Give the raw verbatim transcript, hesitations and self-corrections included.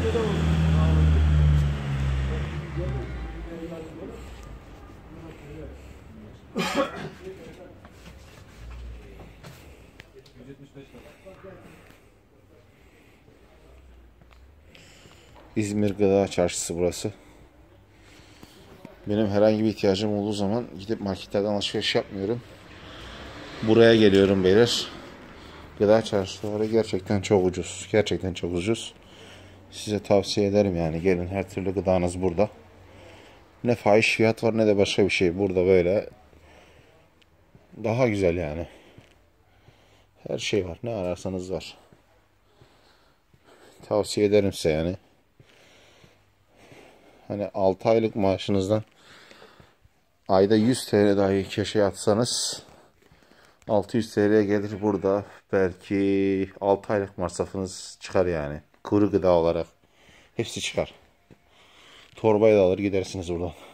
İzmir Gıda Çarşısı burası. Benim herhangi bir ihtiyacım olduğu zaman gidip marketlerden alışveriş yapmıyorum. Buraya geliyorum beyler. Gıda çarşıları gerçekten çok ucuz. Gerçekten çok ucuz. Size tavsiye ederim yani. Gelin, her türlü gıdanız burada. Ne fahiş fiyat var ne de başka bir şey. Burada böyle daha güzel yani. Her şey var. Ne ararsanız var. Tavsiye ederim size yani. Hani altı aylık maaşınızdan ayda yüz T L dahi keşe atsanız altı yüz T L gelir burada. Belki altı aylık masrafınız çıkar yani. Kuru gıda olarak. Hepsi çıkar. Torbayı da alır gidersiniz buradan.